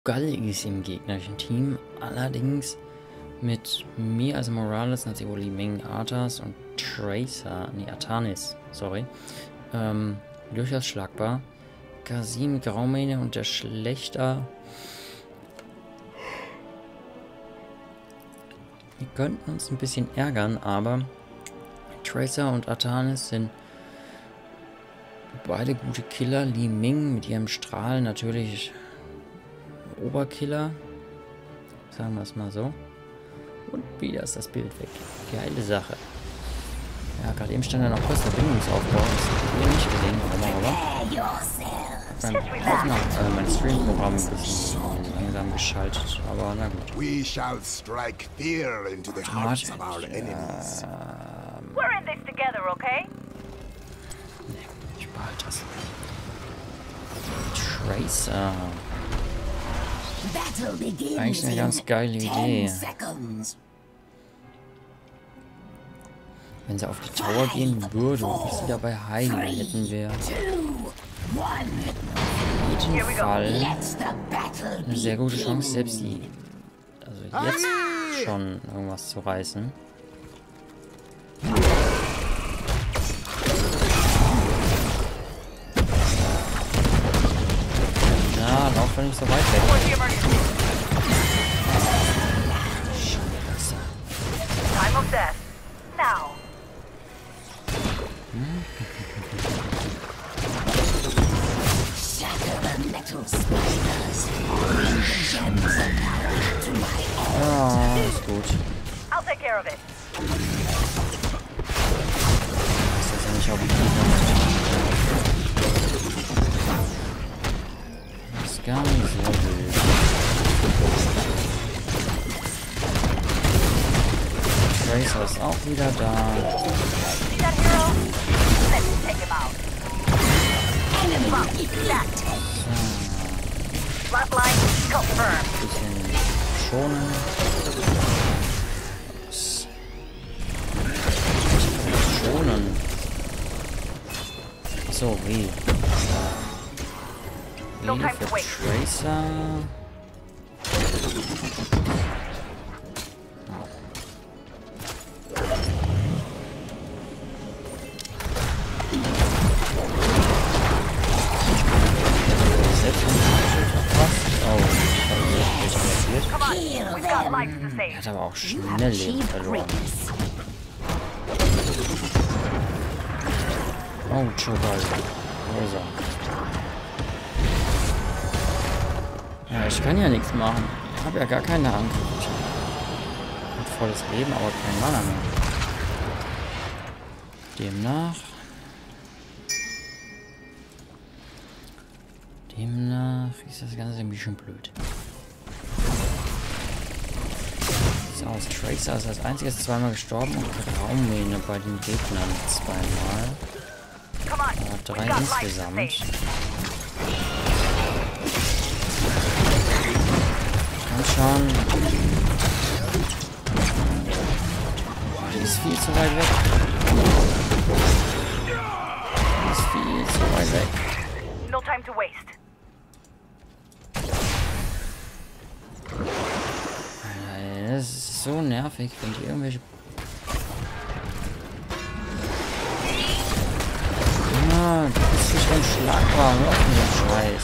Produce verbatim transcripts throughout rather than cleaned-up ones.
Gallis im gegnerischen Team. Allerdings mit mir, also Morales, Nazi Li Ming, Arthas und Tracer, nee, Artanis, sorry, ähm, durchaus schlagbar. Kasim, Graumähne und der Schlechter. Die könnten uns ein bisschen ärgern, aber Tracer und Artanis sind beide gute Killer. Li Ming mit ihrem Strahl natürlich Oberkiller. Sagen wir es mal so. Und wieder ist das Bild weg. Geile Sache. Ja, gerade eben stand da noch kurz Verbindungsaufbau. Das habe ich nicht gesehen. Aber, aber. Beim Aufnahmen, äh, mein Stream-Programm ein bisschen langsam geschaltet. Aber na gut. We shall strike fear into the hearts of our enemies. Ähm, We're in this together, okay? nee, ich behalte das. Tracer. Eigentlich eine ganz geile Idee. Wenn sie auf die Tower gehen würde, ist sie dabei heil, dann hätten wir auf jeden Fall eine sehr gute Chance, selbst die, also jetzt schon irgendwas zu reißen. Na, lauf doch nicht so weit weg. Scheiße. Time of death. Now. Ja, ist gut. I'll take care of it. Das ist ja nicht auf dem Gegner. Das ist gar nicht so wild. Tracer ist auch wieder da. See that hero? Let's take him out. Enemy that. Flatline confirmed. Bisschen schonen. Schonen. So, wie? No Wie time für to wait. Tracer. Come on, we've got lives to Er save. hat aber auch schnell Leben verloren. Oh, Chogal. Rosa. Ja, ich kann ja nichts machen. Ich habe ja gar keine Angriff. Und volles Leben, aber kein Mana mehr. Demnach. Demnach ist das Ganze ein bisschen blöd. Aus Tracer ist als einziges zweimal gestorben und Graumähne bei den Gegnern zweimal. Aber drei insgesamt. Komm schon. Die ist viel zu weit weg. Die ist viel zu weit weg. No time to waste. Das ist so nervig, wenn die irgendwelche... Ja, das ist nicht unschlagbar, hör auf mit dem Scheiß.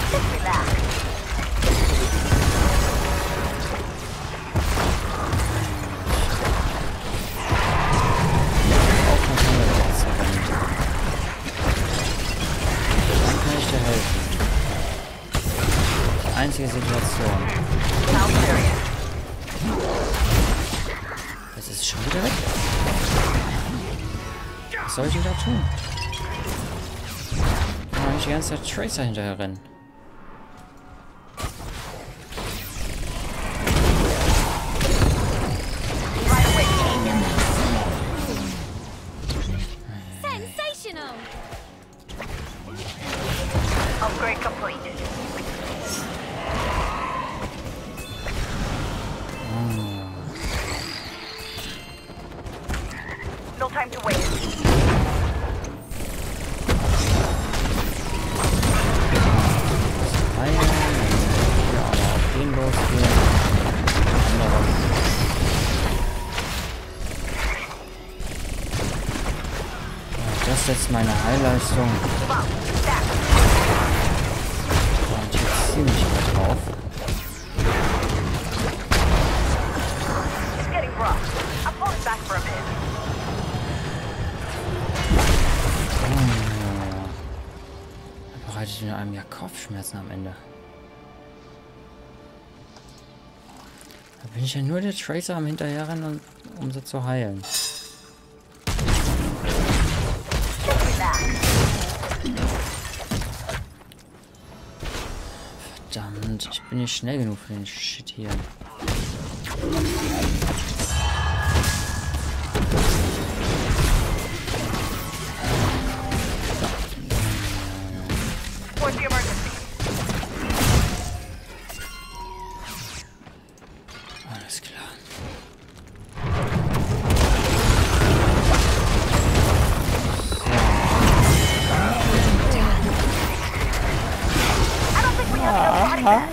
Dann kann ich dir helfen. Die einzige Situation. Jetzt ist es schon wieder weg. Was soll ich denn da tun? Kann ich die ganze Zeit Tracer hinterher rennen. Sensational! Upgrade complete. No time to waste. unterschätzt meine Heilleistung. Und jetzt ziemlich weit drauf. It's getting rough. I'm pulling back for a bit. Oh. Bereitet mir einem ja Kopfschmerzen am Ende. Da bin ich ja nur der Tracer am Hinterherrennen, um sie zu heilen. Verdammt, ich bin nicht schnell genug für den Shit hier. What's the emergency? Alles klar. I don't think we have enough body back.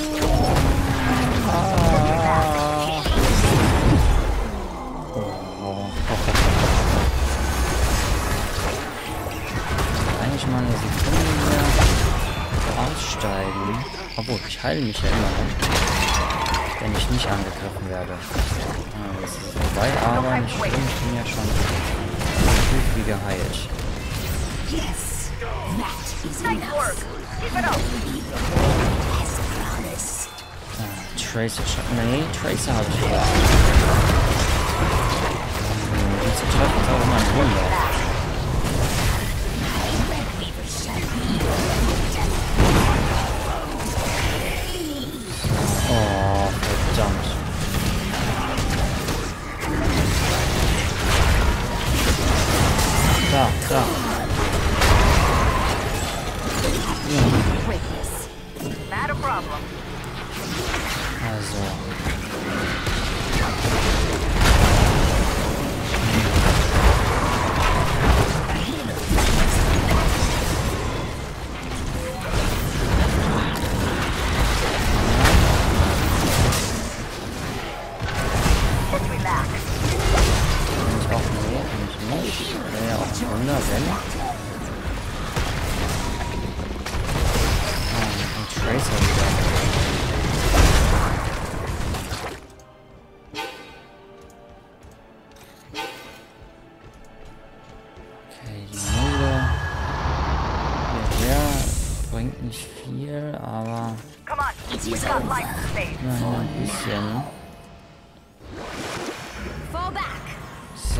Eigentlich mal eine Sekunde hier aussteigen. Obwohl, ich heile mich ja immer noch, wenn ich nicht angegriffen werde. Ah, das ist vorbei, aber nicht schlimm, ich bin ja schon gut wie geheilt. Yes, that is Nice work. Keep it up. as promised. Ah, Tracer, nee, Tracer habe ich vor. Die zu treffen ist auch immer ein Wunder. Oh, verdammt. Da, da. Not a problem. Also. Let's relax. Und auch nee, und nicht. Wäre ja auch ein Wunder, wenn. Ah, ein Tracer wieder. Okay, die Mule hierher bringt nicht viel, aber Come on. We've got life to save. immerhin ein bisschen. Fall back. So.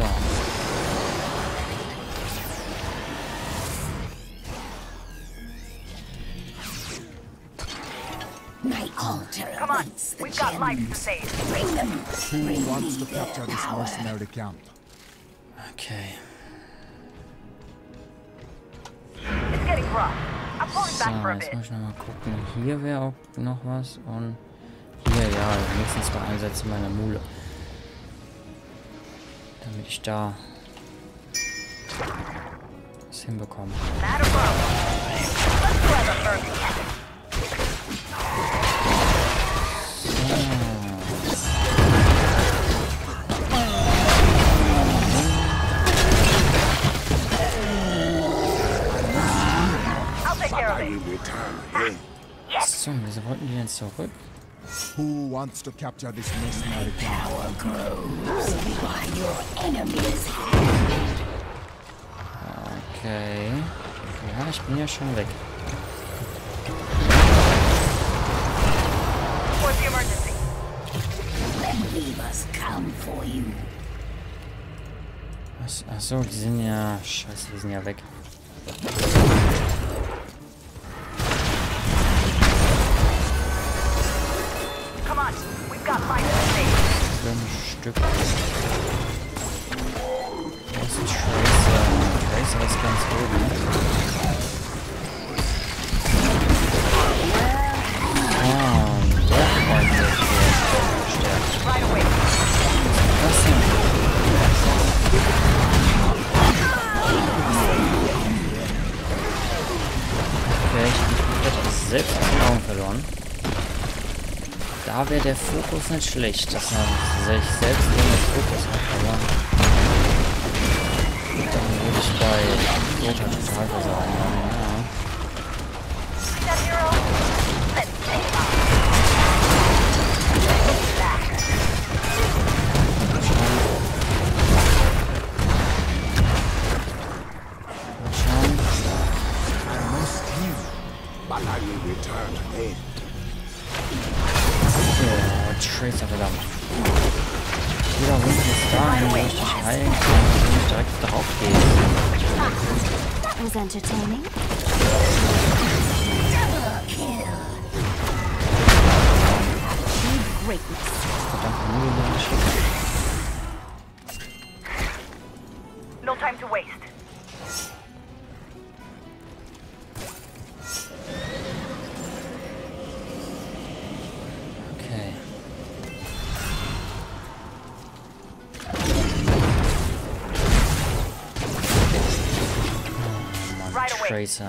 My altar Come on. awaits the We've got life to gems. save. Bring them. Who wants to capture this mercenary camp? Okay. It's getting rough. I'm pulling So, back for a jetzt bit. muss ich nochmal gucken. Hier wäre auch noch was. Und hier, ja, wenigstens zwei Einsätze meiner Mule. Damit ich da was hinbekomme. Not a problem. Let's grab a burger cabin. I'll take care of I it. will return again. So, wieso wollten die denn zurück? Who wants to capture this mercenary camp? Power grows while your enemies have. Okay. Ja, ich bin ja schon weg. What's the emergency? Let Weavers come for you. Was? Achso, die sind ja... Scheiße, die sind ja weg. Come on. We've got life to save. Fünf Stück. Das ist Tracer. Tracer ist ganz oben. Ah, der Freund wird hier gestärkt. Right away. Was denn? Okay, ich habe komplett selbst aus den Augen verloren. Da wäre der Fokus nicht schlecht, dass man sich selbst in den Fokus hat, aber dann würde ich bei Dota total versagen habe, ja. That hero? Let's take him out. I must heal, but I will return again. Oh, Tracer, verdammt. Jeder Hund ist da, wo ich dich heilen kann, wenn ich direkt drauf gehe. That was entertaining. Double kill. Greatness. Verdammt, nur eine Schicke. No time to waste. Okay. Right away. Tracer.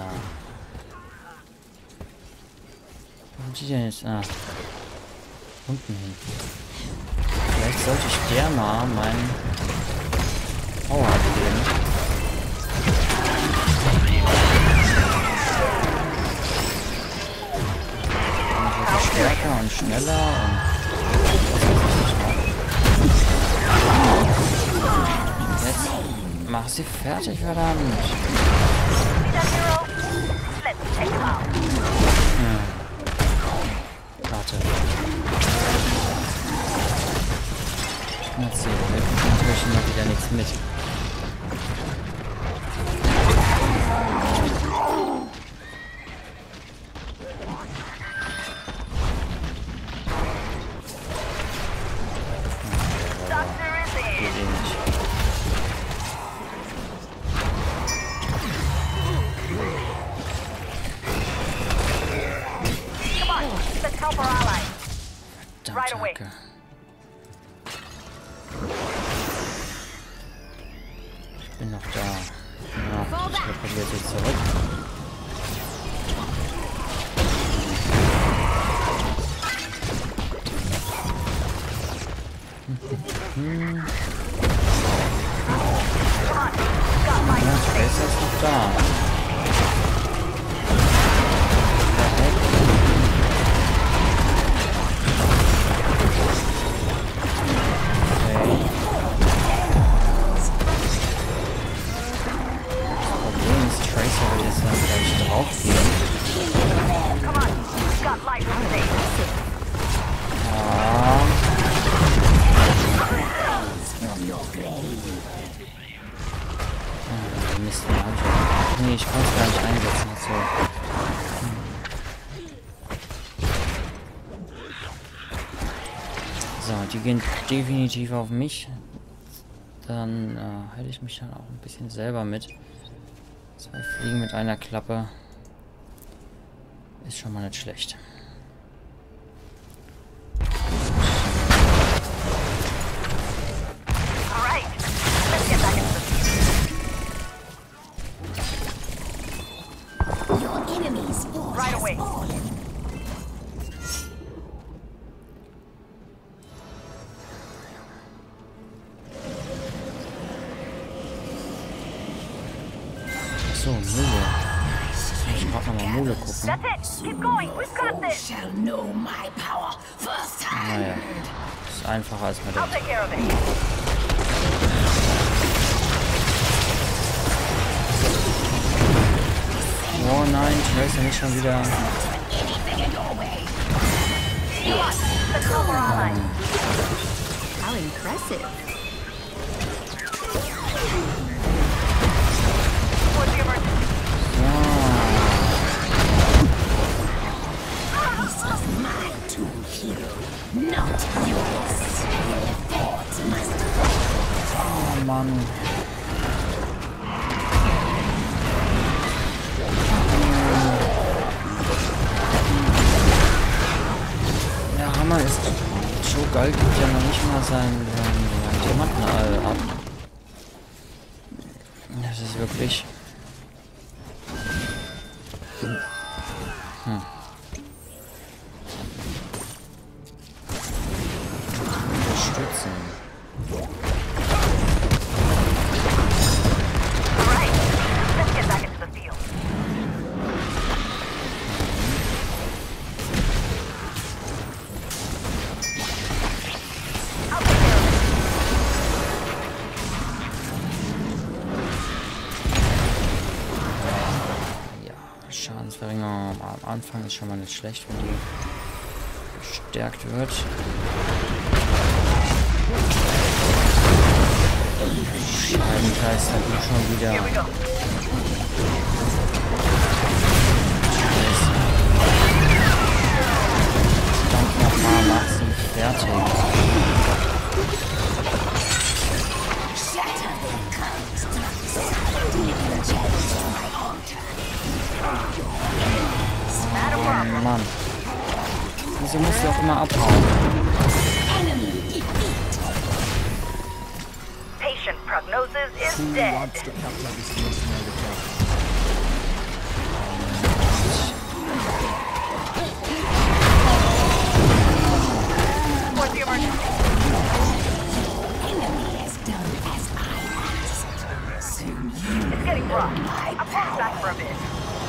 Wo sind die denn jetzt? Ah. Unten hin. Vielleicht sollte ich der mal meinen Power geben. Dann wird er stärker und schneller und jetzt mach sie fertig, verdammt. That hero? Let's take him out. Warte. Jetzt sehen wir natürlich noch wieder nichts mit. Doctor is in. Geht eh nicht. Come on, let's help our ally. Right Verdammte away. Hacke. Ich bin noch da. Ja, ich repariere sie zurück. Ja, Tracer ist noch da. Come on, we've got life to save. Mist, nee, ich kann es gar nicht einsetzen. So. So, die gehen definitiv auf mich. Dann äh, halte ich mich dann auch ein bisschen selber mit. Zwei Fliegen mit einer Klappe. Ist schon mal nicht schlecht. All right, let's get back into the field. Your enemy's force Right has away. fallen. So, Mule. Ich brauche nochmal Mule gucken. That's it. Keep going. We've got this. Shall know my power first time. Naja, ist einfacher als man I'll denkt. take care of it. Oh nein, Tracer nicht schon wieder. Anything in your way. Come on, let's help our ally. How impressive. What's the emergency? This is my tool, hero, not yours. Your thoughts must Oh Mann. Der Hammer ist so geil, gibt ja noch nicht mal seinen, seinen, seinen Diamanten all ab. Das ist wirklich... Hm. Unterstützen. All right, Schadensverringerung am Anfang ist schon mal nicht schlecht, wenn die gestärkt wird. Scheibenkleister, du schon wieder. Here we go. Verdammt nochmal, mach sie fertig. Shatter their constructs. Deliver gems to my altar. Oh Mann. Wieso muss sie auch immer abhauen? Enemy defeat. Patient prognosis is Who dead. wants to capture this mercenary captain? What's the emergency? Enemy has done as I asked. Soon you It's getting rough. my I'm pulling back for a bit.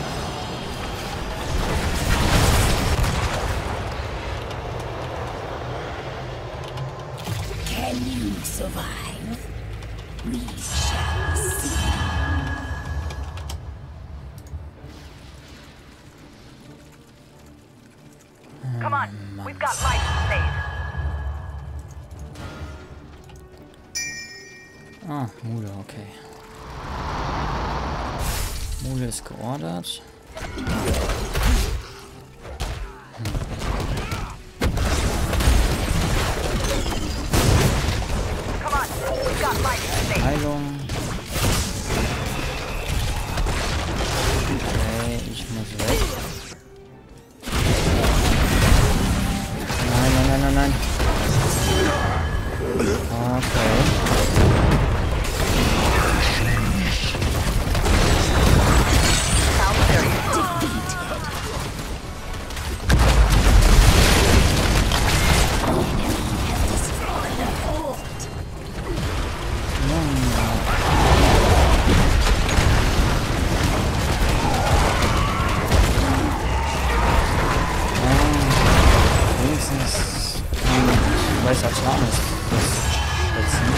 can you survive? We shall see. Come on, we've got life to save. Ah, Mule, okay. Mule ist geordert. Come on, we've got life to save. Heilung. Okay, ich muss weg. Nein, nein, nein, nein, nein. Okay. Sounds serious. Wenigstens ein weißer Plan ist. Das schätzen.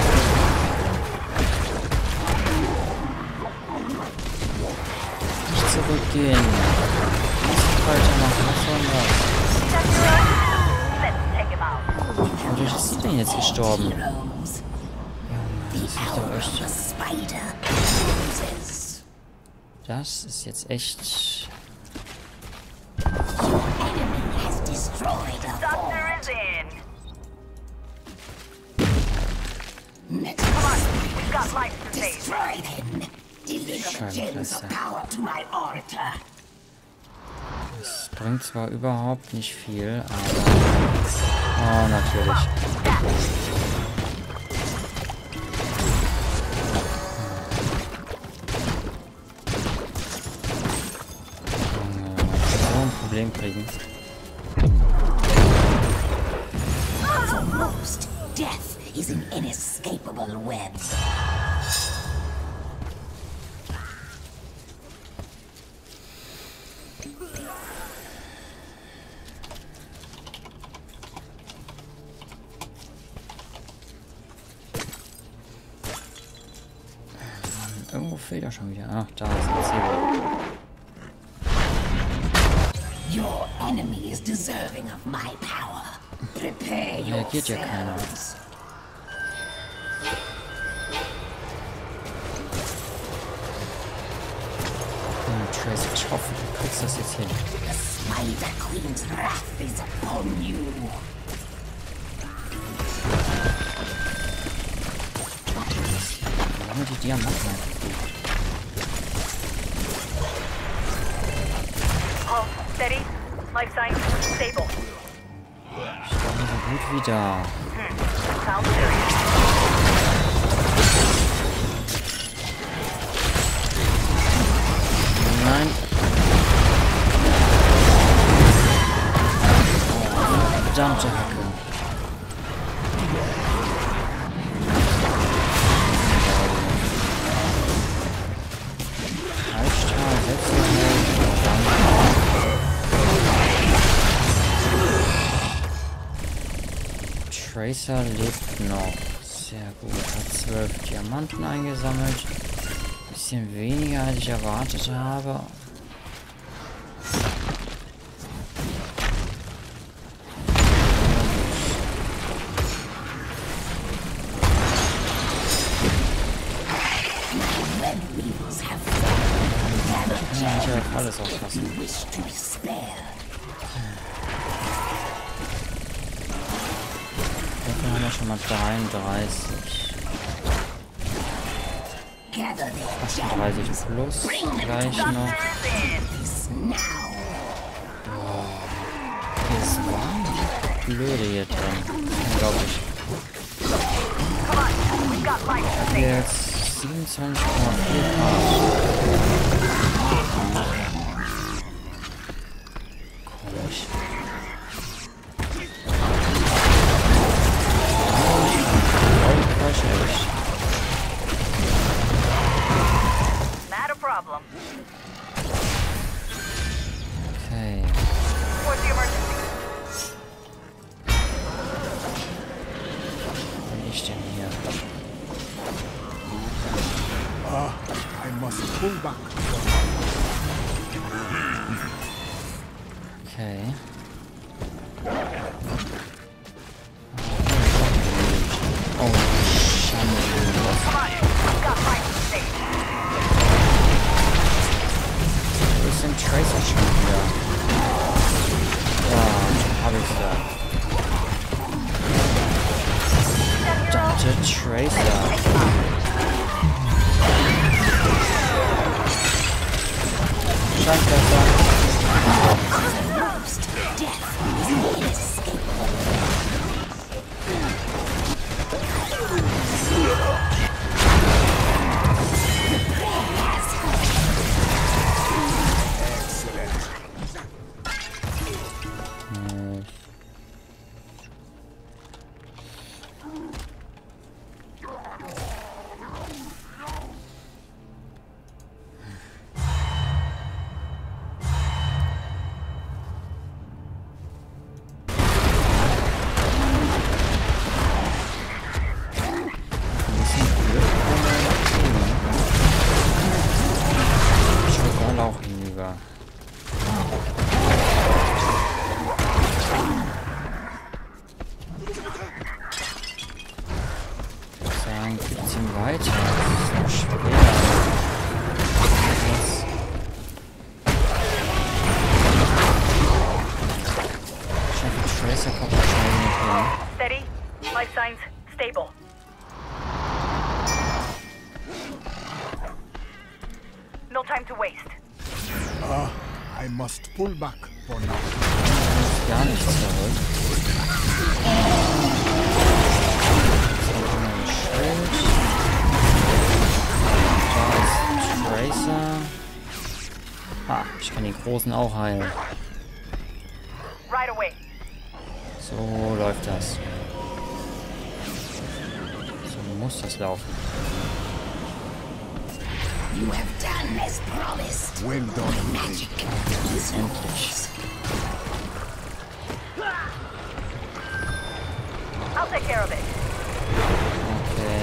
Nicht zurückgehen. Nicht weitermachen. Was soll das? That's right. Let's take him out. Wodurch ist sie denn jetzt gestorben? Heroes. Das ist doch echt. The spider chooses. Das ist jetzt echt. Enemy has destroyed a Doctor fort. is in. Next, Come on, we've got life to save. destroy them. Deliver the gems of power to my altar. Das bringt zwar überhaupt nicht viel, aber. Oh, natürlich. So ein Problem kriegen. For most, death is an inescapable web. Irgendwo fehlt er schon wieder. Ach, da ist ein Zero. Your enemy is deserving of my power. Prepare Reagiert ja keiner. yourselves. Hm, Trace, ich hoffe, du kriegst das jetzt hin. The Spider Queen's wrath is upon you. Wie lange die Diamanten kriegen. All steady. Life signs stable. Ich glaube, so gut wie da. Sounds serious. Nein. Oh, verdammte Hacke. Halbstrahl, Selbstverhalt. Tracer lebt noch. Sehr gut. Hat zwölf Diamanten eingesammelt. Bisschen weniger, als ich erwartet habe. alles aufpassen. wish to be spared. Dafür haben wir schon mal dreiunddreißig. Gather the achtunddreißig plus gleich noch. gems now. Hier ist warm. Blöde hier drin. Unglaublich. Jetzt siebenundzwanzig Komma vier Grad. Komisch. Not a problem. Okay. What's the emergency? Was bin ich denn hier? Ah, I must pull back. Okay. Oh, Schande. Come on, we've got life to save. Wo ist denn Tracer schon wieder? Ja, hab ich da. Verdammte Tracer. Scheinwerfer. Auch hinüber. Ich würde sagen, geht's ihm weiter. Das ist noch schwer. Jetzt. Schaffe Tracer kommt wahrscheinlich nicht hin. Steady. Life signs stable. No time to waste. Ah, I must pull back for now. Gar nichts zurück. Jetzt kommt noch ein Schild. Da ist Tracer. Ah, ich kann den Großen auch heilen. Right away. So läuft das. So muss das laufen. You have done as promised. Well done. Magic is Endlich. I'll take care of it. Okay.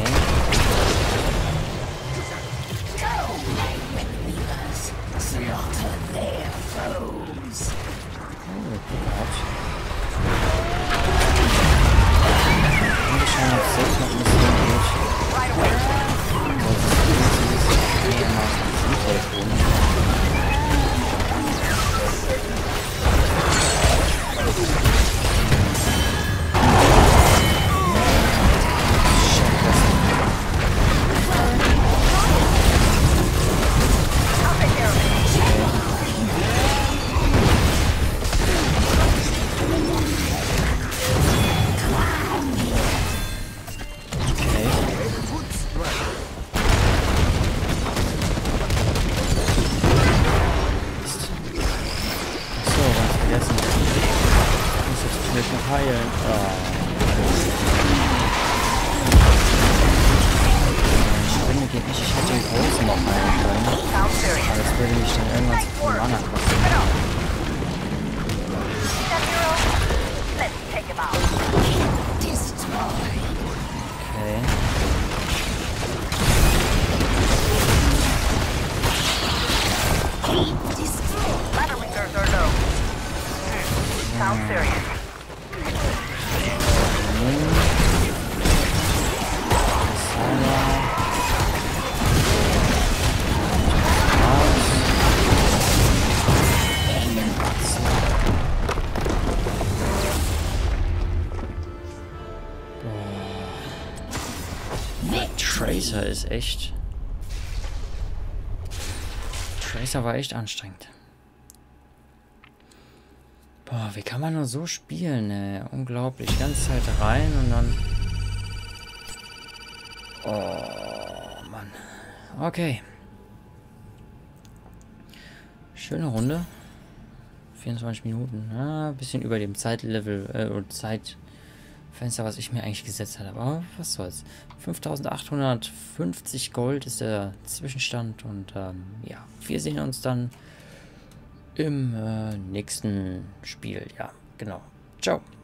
Go, my web weavers. Slaughter their foes. Oh, Glück gehabt. Und ich habe jetzt selbst noch ein bisschen gut. Right away. I'll take care of it. Nicht noch heilen. Oh. Springe geht nicht. Ich hätte den Großen noch heilen können. Sounds serious. Aber das würde mich dann irgendwann zu viel Mana kosten. Keep it up. See that hero? Let's take him out. Destroy. Okay. Destroy. Ladder reserves are low. Hmm. Sounds serious. Tracer ist echt... Tracer war echt anstrengend. Boah, wie kann man nur so spielen, ey? Unglaublich. Die ganze Zeit rein und dann... Oh, Mann. Okay. Schöne Runde. vierundzwanzig Minuten. Ja, ein bisschen über dem Zeitlevel, äh, oder Zeitfenster, was ich mir eigentlich gesetzt habe. Aber was soll's. fünftausendachthundertfünfzig Gold ist der Zwischenstand. Und ähm, ja, wir sehen uns dann im äh, nächsten Spiel. Ja, genau. Ciao.